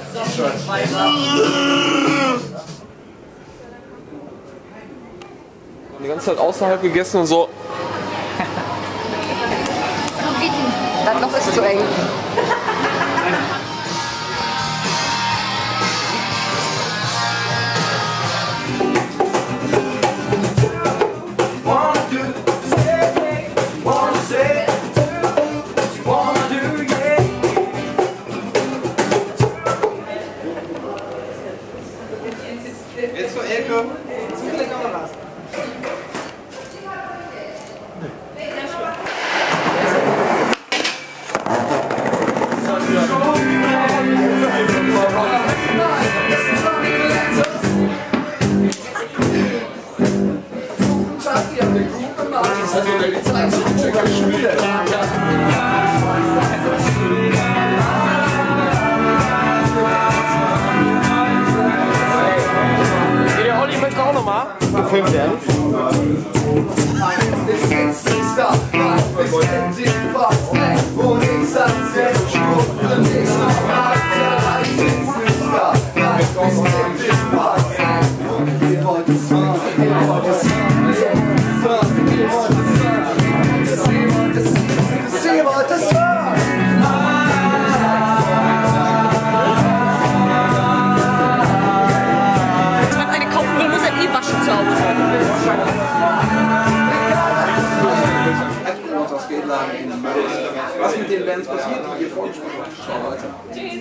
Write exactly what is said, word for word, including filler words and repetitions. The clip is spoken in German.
Die ganze Zeit außerhalb gegessen und so. Das Loch ist zu eng. Jetzt für Elke. Der Olli möchte auch nochmal gefilmt werden. Was mit den Bands passiert, die hier vorgespielt haben? Ciao, Leute.